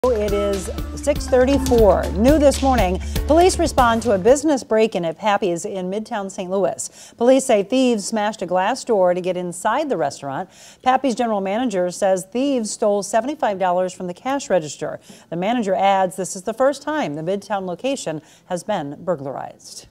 It is 6:34. New this morning, police respond to a business break-in at Pappy's in Midtown St. Louis. Police say thieves smashed a glass door to get inside the restaurant. Pappy's general manager says thieves stole $75 from the cash register. The manager adds this is the first time the Midtown location has been burglarized.